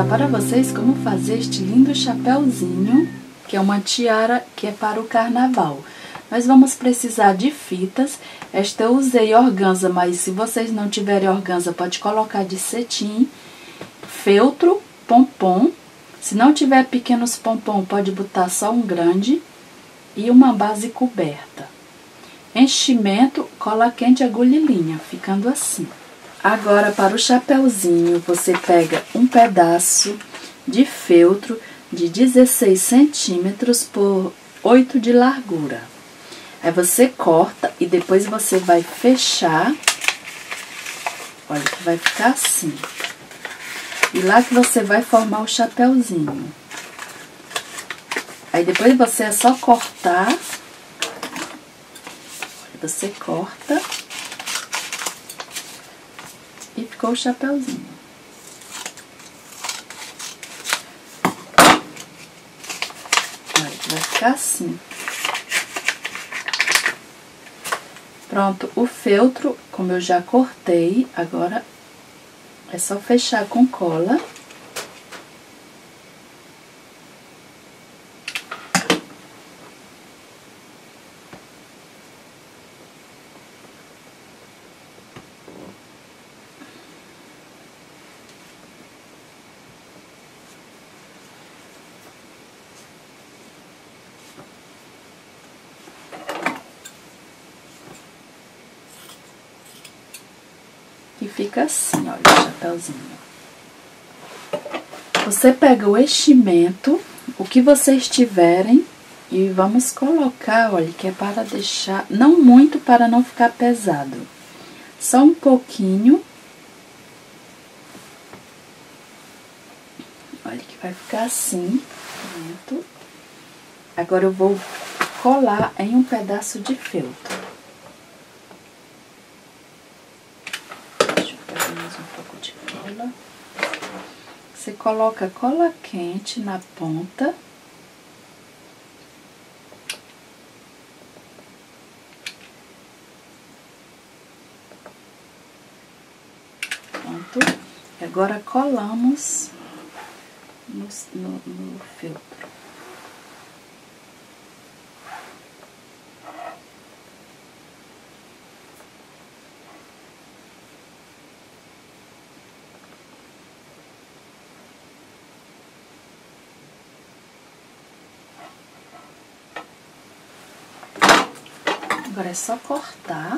mostrar para vocês como fazer este lindo chapéuzinho, que é uma tiara que é para o carnaval. Nós vamos precisar de fitas. Esta eu usei organza, mas se vocês não tiverem organza, pode colocar de cetim, feltro, pompom. Se não tiver pequenos pompom, pode botar só um grande e uma base coberta. Enchimento, cola quente, agulha e linha, ficando assim. Agora, para o chapéuzinho, você pega um pedaço de feltro de 16 centímetros por 8 de largura. Aí você corta e depois você vai fechar. Olha que vai ficar assim. E lá que você vai formar o chapéuzinho. Aí depois você é só cortar. Você corta. E ficou o chapéuzinho. Olha, vai ficar assim. Pronto, o feltro, como eu já cortei, agora é só fechar com cola. E fica assim, olha, o chapéuzinho. Você pega o enchimento, o que vocês tiverem, e vamos colocar, olha, que é para deixar, não muito para não ficar pesado. Só um pouquinho. Olha que vai ficar assim, pronto. Agora eu vou colar em um pedaço de feltro. Mais um pouco de cola. Você coloca cola quente na ponta. Pronto. E agora colamos no feltro. Agora é só cortar.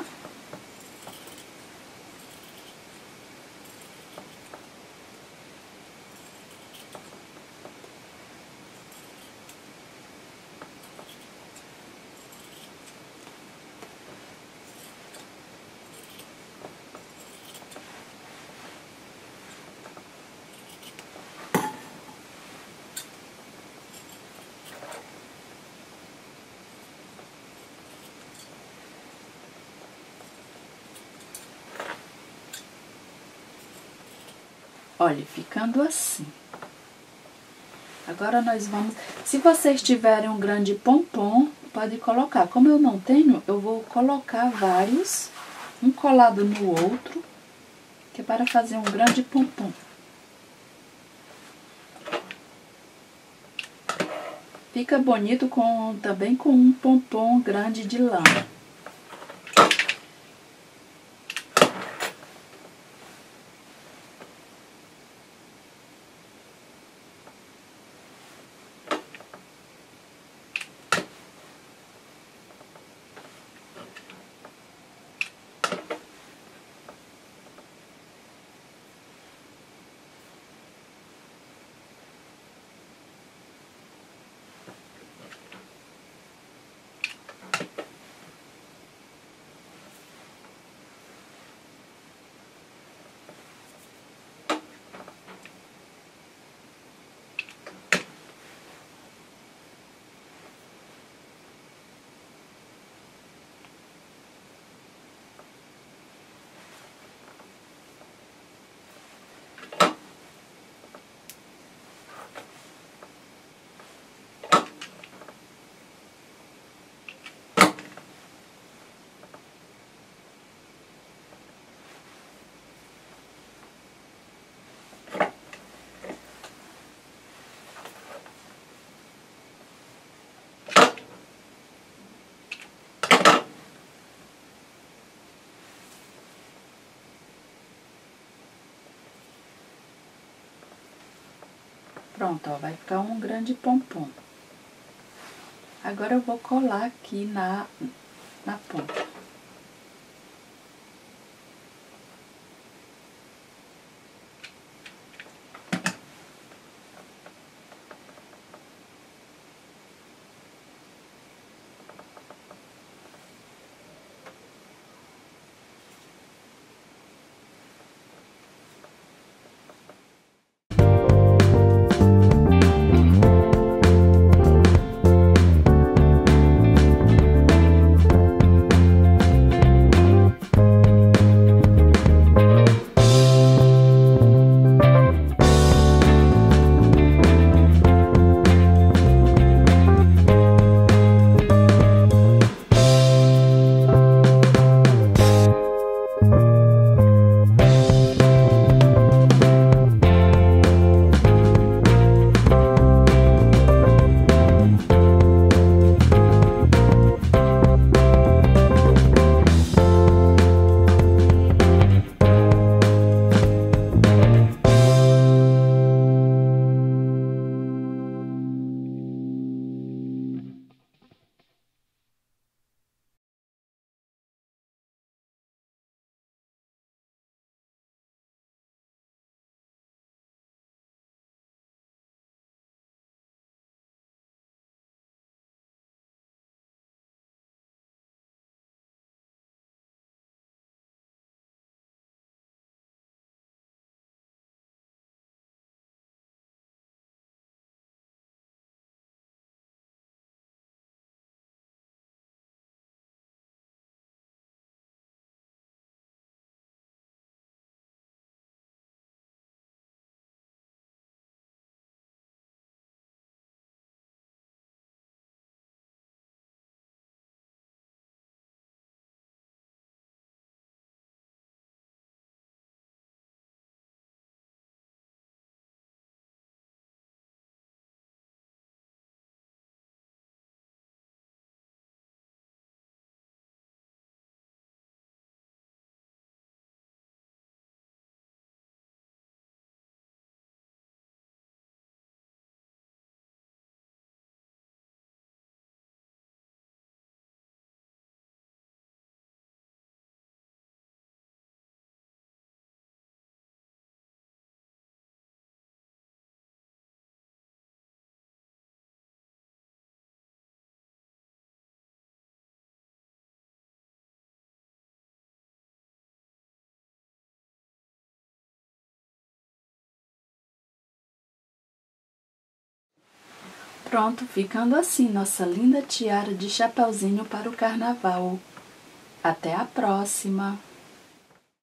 Olha, ficando assim. Agora nós vamos... Se vocês tiverem um grande pompom, pode colocar. Como eu não tenho, eu vou colocar vários, um colado no outro, que é para fazer um grande pompom. Fica bonito também com um pompom grande de lã. Pronto, ó, vai ficar um grande pompom. Agora eu vou colar aqui na ponta. Pronto, ficando assim nossa linda tiara de chapeuzinho para o carnaval. Até a próxima!